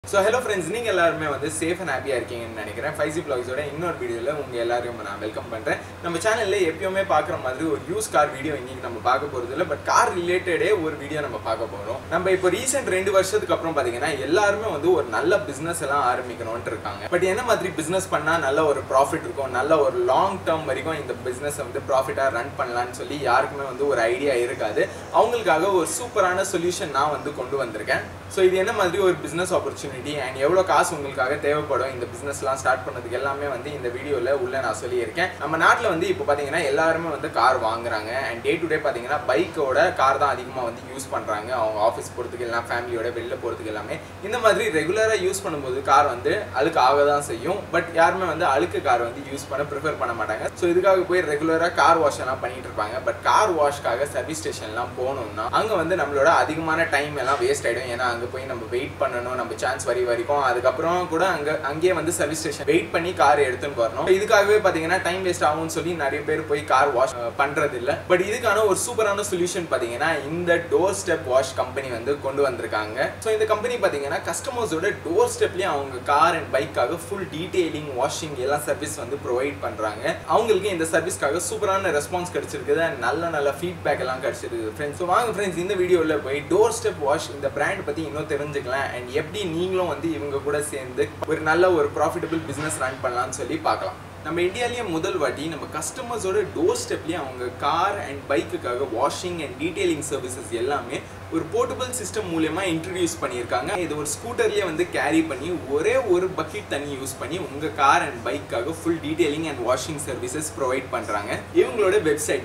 So hello friends, நீங்க எல்லாரும் வந்து சேஃப் அண்ட் ஹாப்பியா இருக்கீங்கன்னு நினைக்கிறேன். 5G vlogs ஓட இன்னொரு வீடியோல உங்க எல்லாரையும் நான் வெல்கம் பண்றேன். நம்ம சேனல்ல எப்பவுமே பார்க்குற மாதிரி ஒரு யூஸ் கார் வீடியோ இன்னைக்கு நம்ம பார்க்க போறது இல்ல, பட் கார் ரிலேட்டடே ஒரு வீடியோ நம்ம பார்க்க போறோம். நம்ம இப்போ ரீசெண்ட் 2 வருஷத்துக்கு அப்புறம் பாத்தீங்கன்னா எல்லாரும் வந்து ஒரு நல்ல பிசினஸ் எல்லாம் ஆரம்பிக்கணும்னு இருக்காங்க. பட் என்ன மாதிரி பிசினஸ் பண்ணா நல்ல ஒரு ப்ராஃபிட் இருக்கும், நல்ல ஒரு லாங் டேர்ம் வரைக்கும் இந்த பிசினஸ் வந்து ப்ராஃபிட்டா ரன் பண்ணலாம்னு சொல்லி யாருக்குமே வந்து ஒரு ஐடியா இருக்காது. அவங்களுக்காக ஒரு சூப்பரான சொல்யூஷன் நான் வந்து கொண்டு வந்திருக்கேன். ஸோ இது என்ன மாதிரி ஒரு பிசினஸ் ஆப்பர்ச்சுனிட்டி அண்ட் எவ்வளோ காசு உங்களுக்காக தேவைப்படும் இந்த பிஸ்னஸ்லாம் ஸ்டார்ட் பண்ணதுக்கு எல்லாமே வந்து இந்த வீடியோவில் உள்ள நான் சொல்லியிருக்கேன். நம்ம நாட்டில் வந்து இப்போ பார்த்தீங்கன்னா எல்லாருமே வந்து கார் வாங்குறாங்க அண்ட் டே டு டே பார்த்தீங்கன்னா பைக்கோட கார் தான் அதிகமாக வந்து யூஸ் பண்ணுறாங்க. அவங்க ஆஃபீஸ் போகிறதுக்கு எல்லாம் ஃபேமிலியோட வெளில போகிறதுக்கு எல்லாமே இந்த மாதிரி ரெகுலராக யூஸ் பண்ணும்போது கார் வந்து அழுக்கு ஆக தான் செய்யும். பட் யாருமே வந்து அழுக்கு கார் வந்து யூஸ் பண்ண ப்ரிஃபர் பண்ண மாட்டாங்க. ஸோ இதுக்காக போய் ரெகுலராக கார் வாஷ் எல்லாம் பண்ணிட்டு இருப்பாங்க. பட் கார் வாஷ்க்காக சர்வீஸ் ஸ்டேஷன்லாம் போகணும்னா அங்கே வந்து நம்மளோட அதிகமான டைம் எல்லாம் வேஸ்ட் ஆகிடும். ஏன்னா அங்கே போய் நம்ம வெயிட் பண்ணணும், நம்ம சான்ஸ் வரைக்கும் அதுக்கப்புறம் கூட அங்கேயே வந்து சர்வீஸ் ஸ்டேஷன் வெயிட் பண்ணி கார் எடுத்துன்னு வரணும். இதுக்காகவே பார்த்தீங்கன்னா டைம் வேஸ்ட் ஆகும்னு சொல்லி நிறைய பேர் போய் கார் வாஷ் பண்றது இல்லை. பட் இதுக்கான ஒரு சூப்பரான சொல்யூஷன் பார்த்தீங்கன்னா இந்த டோர்ஸ்டெப் வாஷ் கம்பெனி வந்து கொண்டு வந்திருக்காங்க. ஸோ இந்த கம்பெனி பார்த்தீங்கன்னா கஸ்டமர்ஸோட டோர் ஸ்டெப்லேயே அவங்க கார் அண்ட் பைக்காக ஃபுல் டீடைலிங் வாஷிங் எல்லாம் சர்வீஸ் வந்து ப்ரொவைட் பண்ணுறாங்க. அவங்களுக்கு இந்த சர்வீஸ்க்காக சூப்பரான ரெஸ்பான்ஸ் கிடைச்சிருக்குது அண்ட் நல்ல ஃபீட்பேக் எல்லாம் கிடைச்சிருக்கு ஃப்ரெண்ட்ஸ். ஸோ வாங்க ஃப்ரெண்ட்ஸ் இந்த வீடியோவில் போய் டோர்ஸ்டெப் வாஷ் இந்த பிராண்ட் பற்றி இன்னும் தெரிஞ்சுக்கலாம் அண்ட் எப்படி நீங்களும் வந்து இவங்க கூட சேர்ந்து ஒரு நல்ல ஒரு ப்ராஃபிட்டபிள் பிஸ்னஸ் ரன் பண்ணலாம்னு சொல்லி பார்க்கலாம். நம்ம இந்தியாவிலேயே முதல் வாட்டி நம்ம கஸ்டமர்ஸோட டோர் ஸ்டெப்லேயே அவங்க கார் அண்ட் பைக்குக்காக வாஷிங் அண்ட் டீடைலிங் சர்வீசஸ் எல்லாமே ஒரு போர்ட்டபிள் சிஸ்டம் மூலமா இன்ட்ரடியூஸ் பண்ணியிருக்காங்க. இது ஒரு ஸ்கூட்டர்லேயே வந்து கேரி பண்ணி ஒரே ஒரு பக்கெட் தண்ணி யூஸ் பண்ணி உங்கள் கார் அண்ட் பைக்காக full detailing and washing services provide பண்ணுறாங்க. இவங்களோட வெப்சைட்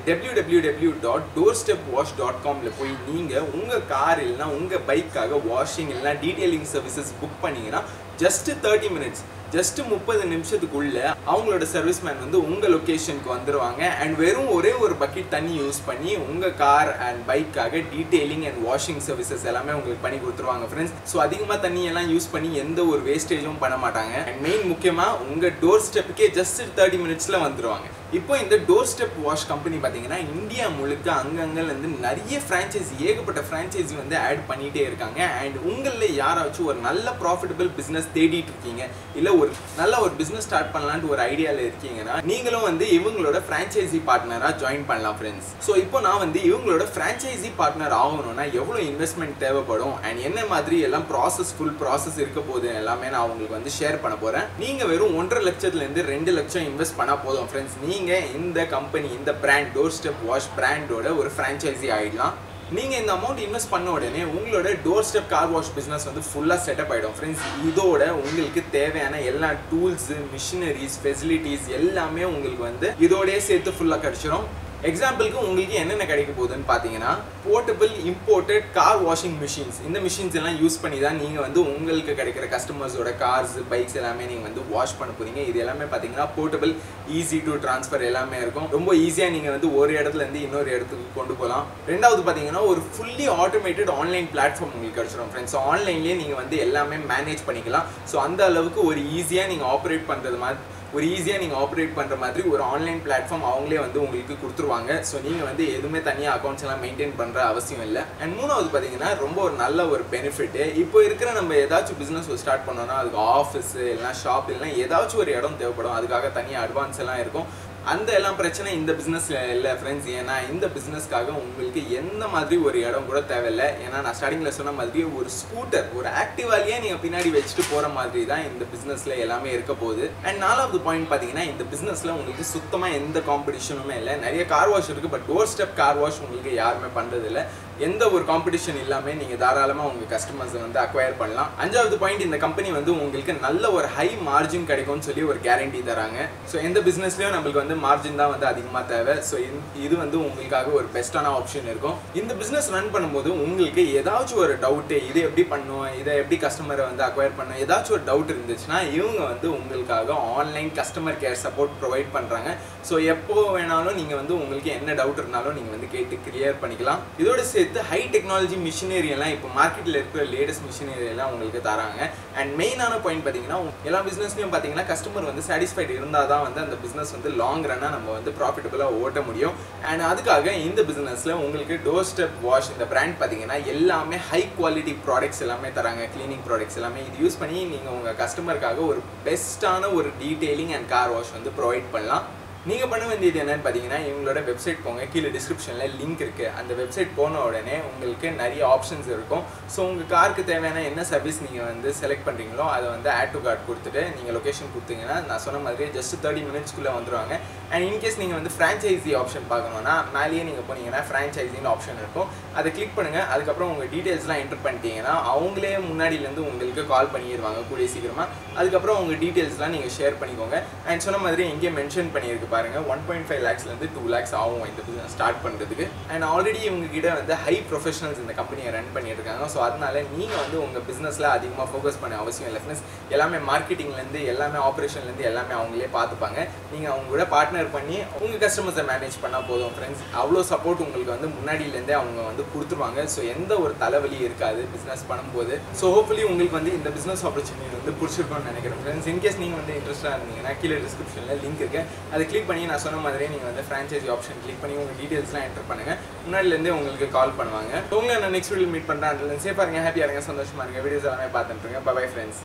www.doorstepwash.comல போய் நீங்கள் உங்கள் கார் இல்லைனா உங்கள் பைக்காக வாஷிங் இல்லைனா டீடைலிங் சர்வீசஸ் புக் பண்ணிங்கன்னா ஜஸ்ட் 30 மினிட்ஸ், ஜஸ்ட் 30 நிமிஷத்துக்குள்ள அவங்களோட சர்வீஸ்மேன் வந்து உங்க லொகேஷனுக்கு வந்துருவாங்க அண்ட் வெறும் ஒரே ஒரு பக்கெட் தண்ணி யூஸ் பண்ணி உங்க கார் அண்ட் பைக்காக டீடைலிங் அண்ட் வாஷிங் சர்வீசஸ் எல்லாமே உங்களுக்கு பண்ணி கொடுத்துருவாங்க ஃப்ரெண்ட்ஸ். ஸோ அதிகமாக தண்ணி எல்லாம் யூஸ் பண்ணி எந்த ஒரு வேஸ்டேஜும் பண்ண மாட்டாங்க அண்ட் மெயின் முக்கியமாக உங்க டோர் ஸ்டெப்புக்கே ஜஸ்ட் 30 மினிட்ஸ்ல வந்துருவாங்க. இப்போ இந்த டோர்ஸ்டெப் வாஷ் கம்பெனி பார்த்தீங்கன்னா இந்தியா முழுக்க அங்கங்கள்லேருந்து நிறைய ஃப்ரான்ச்சைசி, ஏகப்பட்ட ஃப்ரான்ச்சைசி வந்து ஆட் பண்ணிகிட்டே இருக்காங்க. அண்ட் உங்களில் யாராச்சும் ஒரு நல்ல ப்ராஃபிட்டபிள் பிஸ்னஸ் தேடிட்டு இருக்கீங்க, இல்லை ஒரு நல்ல ஒரு பிஸ்னஸ் ஸ்டார்ட் பண்ணலான்ட்டு ஒரு ஐடியாவில் இருக்கீங்கன்னா நீங்களும் வந்து இவங்களோட ஃப்ரான்ச்சைசி பார்ட்னராக ஜாயின் பண்ணலாம் ஃப்ரெண்ட்ஸ். ஸோ இப்போ நான் வந்து இவங்களோட ஃப்ரான்ச்சைசி பார்ட்னர் ஆகணும்னா எவ்வளோ இன்வெஸ்ட்மெண்ட் தேவைப்படும் அண்ட் என்ன மாதிரி எல்லாம் ஃபுல் ப்ராசஸ் இருக்க போகுது எல்லாமே நான் உங்களுக்கு வந்து ஷேர் பண்ண போகிறேன். நீங்கள் வெறும் 1.5 லட்சத்துலேருந்து 2 லட்சம் இன்வெஸ்ட் பண்ணால் போதும் ஃப்ரெண்ட்ஸ். நீங்க இந்த கம்பெனி, இந்த பிராண்ட் டோர்ஸ்டெப் வாஷ் பிராண்டோட ஒரு ஃப்ரான்ச்சைசி ஆயிடலாம். நீங்க இந்த அமௌண்ட் இன்வெஸ்ட் பண்ண உடனே உங்களோட டோர்ஸ்டெப் கார் வாஷ் பிசினஸ் வந்து ஃபுல்லா செட்டப் ஆயிடும் ஃப்ரெண்ட்ஸ். இதோட உங்களுக்கு தேவையான எல்லா டூல்ஸ், மிஷினரிஸ், ஃபெசிலிட்டிஸ் எல்லாமே உங்களுக்கு வந்து இதோடய சேர்த்து ஃபுல்லா கிடைச்சிடும். எக்ஸாம்பிளுக்கு உங்களுக்கு என்னென்ன கிடைக்க போகுதுன்னு பார்த்தீங்கன்னா portable imported car washing machines. இந்த மிஷின்ஸ் எல்லாம் யூஸ் பண்ணி தான் நீங்கள் வந்து உங்களுக்கு கிடைக்கிற கஸ்டமர்ஸோட கார்ஸ், பைக்ஸ் எல்லாமே நீங்கள் வந்து வாஷ் பண்ண போகிறீங்க. இது எல்லாமே பார்த்தீங்கன்னா போர்ட்டபிள், ஈஸி டு ட்ரான்ஸ்ஃபர் எல்லாமே இருக்கும். ரொம்ப ஈஸியாக நீங்கள் வந்து ஒரு இடத்துலேருந்து இன்னொரு இடத்துக்கு கொண்டு போகலாம். ரெண்டாவது பார்த்தீங்கன்னா ஒரு ஃபுல்லி ஆட்டோமேட்டட் ஆன்லைன் பிளாட்ஃபார்ம் உங்களுக்கு கிடைச்சிடும் ஃப்ரெண்ட்ஸ். ஸோ ஆன்லைன்லேயே நீங்கள் வந்து எல்லாமே மேனேஜ் பண்ணிக்கலாம். ஸோ அந்த அளவுக்கு ஒரு ஈஸியாக நீங்கள் ஆப்ரேட் பண்ணுற மாதிரி ஒரு ஆன்லைன் பிளாட்ஃபார்ம் அவங்களே வந்து உங்களுக்கு கொடுத்துருவாங்க. ஸோ நீங்கள் வந்து எதுவுமே தனியாக அக்கௌண்ட்ஸ் எல்லாம் மெயின்டைன் பண்ணுற அவசியம் இல்லை. அண்ட் மூணாவது பார்த்தீங்கன்னா ரொம்ப ஒரு நல்ல ஒரு பெனிஃபிட், இப்போ இருக்கிற நம்ம ஏதாச்சும் பிஸ்னஸ் ஸ்டார்ட் பண்ணோம்னா அதுக்கு ஆஃபீஸ் இல்லைனா ஷாப் இல்லைனா ஏதாச்சும் ஒரு இடம் தேவைப்படும். அதுக்காக தனியாக அட்வான்ஸ் எல்லாம் இருக்கும். அந்த எல்லாம் பிரச்சனை இந்த பிஸ்னஸில் இல்லை ஃப்ரெண்ட்ஸ். ஏன்னா இந்த பிஸ்னஸ்க்காக உங்களுக்கு எந்த மாதிரி ஒரு இடம் கூட தேவையில்லை. ஏன்னா நான் ஸ்டார்டிங்கில் சொன்ன மாதிரி ஒரு ஸ்கூட்டர், ஒரு ஆக்டிவாலேயே நீங்கள் பின்னாடி வச்சுட்டு போகிற மாதிரி தான் இந்த பிஸ்னஸில் எல்லாமே இருக்க போகுது. அண்ட் நாலாவது பாயிண்ட் பார்த்தீங்கன்னா இந்த பிஸ்னஸில் உங்களுக்கு சுத்தமாக எந்த காம்படிஷனுமே இல்லை. நிறைய கார் வாஷ் இருக்குது, பட் டோர்ஸ்டெப் கார் வாஷ் உங்களுக்கு யாருமே பண்ணுறதில்லை. எந்த ஒரு காம்படிஷன் இல்லாமல் நீங்கள் தாராளமாக உங்கள் கஸ்டமர்ஸை வந்து அக்வயர் பண்ணலாம். அஞ்சாவது பாயிண்ட், இந்த கம்பெனி வந்து உங்களுக்கு நல்ல ஒரு ஹை மார்ஜின் கிடைக்கும்னு சொல்லி ஒரு கேரண்டி தராங்க. ஸோ எந்த பிஸ்னஸ்லையும் நம்மளுக்கு வந்து மார்ஜின் தான் வந்து அதிகமாக தேவை. ஸோ இது வந்து உங்களுக்காக ஒரு பெஸ்ட்டான ஆப்ஷன் இருக்கும். இந்த பிஸ்னஸ் ரன் பண்ணும்போது உங்களுக்கு ஏதாச்சும் ஒரு டவுட்டு, இது எப்படி பண்ணுவோம், இதை எப்படி கஸ்டமரை வந்து அக்வயர் பண்ணும், ஏதாச்சும் ஒரு டவுட் இருந்துச்சுன்னா இவங்க வந்து உங்களுக்காக online customer care support provide பண்ணுறாங்க. ஸோ எப்போ வேணாலும் நீங்கள் வந்து உங்களுக்கு என்ன டவுட் இருந்தாலும் நீங்கள் வந்து கேட்டு கிளியர் பண்ணிக்கலாம். இதோட சேர்த்து சேர்த்து ஹை டெக்னாலஜி மிஷினரி எல்லாம் இப்போ மார்க்கெட்டில் இருக்கிற லேட்டஸ்ட் மிஷினரி எல்லாம் உங்களுக்கு தராங்க. அண்ட் மெயினான பாயிண்ட் பார்த்தீங்கன்னா எல்லா பிஸ்னஸ்லையும் பார்த்தீங்கன்னா கஸ்டமர் வந்து சாட்டிஸ்ஃபைடு இருந்தால் தான் வந்து அந்த பிஸ்னஸ் வந்து லாங் ரன்னாக நம்ம வந்து ப்ராஃபிட்டபுளாக ஓட்ட முடியும். அண்ட் அதுக்காக இந்த பிஸ்னஸில் உங்களுக்கு டோர்ஸ்டெப் வாஷ் இந்த பிராண்ட் பார்த்தீங்கன்னா எல்லாமே ஹை குவாலிட்டி ப்ராடக்ட்ஸ் எல்லாமே தராங்க. க்ளீனிங் ப்ராடக்ட்ஸ் எல்லாமே இது யூஸ் பண்ணி நீங்கள் உங்கள் கஸ்டமருக்காக ஒரு பெஸ்ட்டான ஒரு டீட்டெயிலிங் அண்ட் கார் வாஷ் வந்து ப்ரொவைட் பண்ணலாம். நீங்கள் பண்ண வேண்டியது என்னன்னு பார்த்தீங்கன்னா இவங்களோட வெப்சைட் போங்க, கீழே டிஸ்கிரிப்ஷனில் லிங்க் இருக்குது. அந்த வெப்சைட் போன உடனே உங்களுக்கு நிறைய ஆப்ஷன்ஸ் இருக்கும். ஸோ உங்கள் காருக்கு தேவையான என்ன சர்வீஸ் நீங்கள் வந்து செலக்ட் பண்ணுறீங்களோ அதை வந்து ஆட் டு கார்ட் கொடுத்துட்டு நீங்கள் லொக்கேஷன் கொடுத்தீங்கன்னா நான் சொன்ன மாதிரி ஜஸ்ட் 30 மினிட்ஸ்க்குள்ளே வந்துடுவாங்க. அண்ட் இன்கேஸ் நீங்கள் வந்து ஃப்ரான்ச்சைஸி ஆப்ஷன் பார்க்கணுன்னா மேலேயே நீங்கள் போனீங்கன்னா ஃப்ரான்ச்சைஸின்னு ஆப்ஷன் இருக்கும். அதை கிளிக் பண்ணுங்கள். அதுக்கப்புறம் உங்கள் டீட்டெயில்ஸ்லாம் என்டர் பண்ணிட்டீங்கன்னா அவங்களே முன்னாடியிலேருந்து உங்களுக்கு கால் பண்ணிடுவாங்க கூடிய சீக்கிரமாக. அதுக்கப்புறம் உங்கள் டீட்டெயில்ஸ்லாம் நீங்கள் ஷேர் பண்ணிக்கோங்க. அண்ட் சொன்ன மாதிரி எங்கேயே மென்ஷன் பண்ணியிருக்கு பாருங்க 1.5 lakhsலேருந்து 2 lakhs ஆகும் இந்த பிஸ்னஸ் ஸ்டார்ட் பண்ணுறதுக்கு. அண்ட் ஆல்ரெடி இவங்ககிட்ட வந்து ஹை ப்ரொஃபஷனல்ஸ் இந்த கம்பெனியை ரன் பண்ணிட்டு இருக்காங்க. ஸோ அதனால நீங்கள் வந்து உங்கள் பிஸ்னஸில் அதிகமாக ஃபோக்கஸ் பண்ண அவசியம் இல்லை ஃப்ரெண்ட்ஸ். எல்லாமே மார்க்கெட்டிங்லேருந்து எல்லாமே ஆப்ரேஷன்லேருந்து எல்லாமே அவங்களே பார்த்துப்பாங்க. நீங்கள் அவங்க கூட பார்ட்னர் பண்ணி உங்கள் கஸ்டமர்ஸை மேனேஜ் பண்ணால் போதும் ஃப்ரெண்ட்ஸ். அவ்வளோ சப்போர்ட் உங்களுக்கு வந்து முன்னாடியிலேருந்தே அவங்க வந்து கொடுத்துருவாங்க. ஸோ எந்த ஒரு தலைவலி இருக்காது பிஸ்னஸ் பண்ணும்போது. ஸோ ஹோப்ஃபுல்லி உங்களுக்கு வந்து இந்த பிஸ்னஸ் ஆப்பர்ச்சுனிட்டி வந்து பிடிச்சிருக்கும்னு நினைக்கிறேன் ஃப்ரெண்ட்ஸ். இன்கேஸ் நீங்கள் வந்து இன்ட்ரெஸ்ட்டாக இருந்தீங்கன்னா கீழே டிஸ்கிரிப்ஷனில் லிங்க் இருக்குது. அதை கிளிக் பண்ணி நான் சொன்ன மாதிரியே நீங்கள் வந்து ஃப்ரான்ச்சைஸி ஆப்ஷன் கிளிக் பண்ணி உங்கள் டீட்டெயில்ஸ்லாம் என்டர் பண்ணுங்கள். முன்னாடிலேருந்தே உங்களுக்கு கால் பண்ணுவாங்க. உங்களை நான் நெக்ஸ்ட் வீடியோ மீட் பண்ணுறேன். அதில் சேஃபாக இருங்க, ஹாப்பியாக இருங்க, சந்தோஷமாக இருங்க. வீடியோஸ் எல்லாமே பார்த்துட்டுருங்க. Bye friends.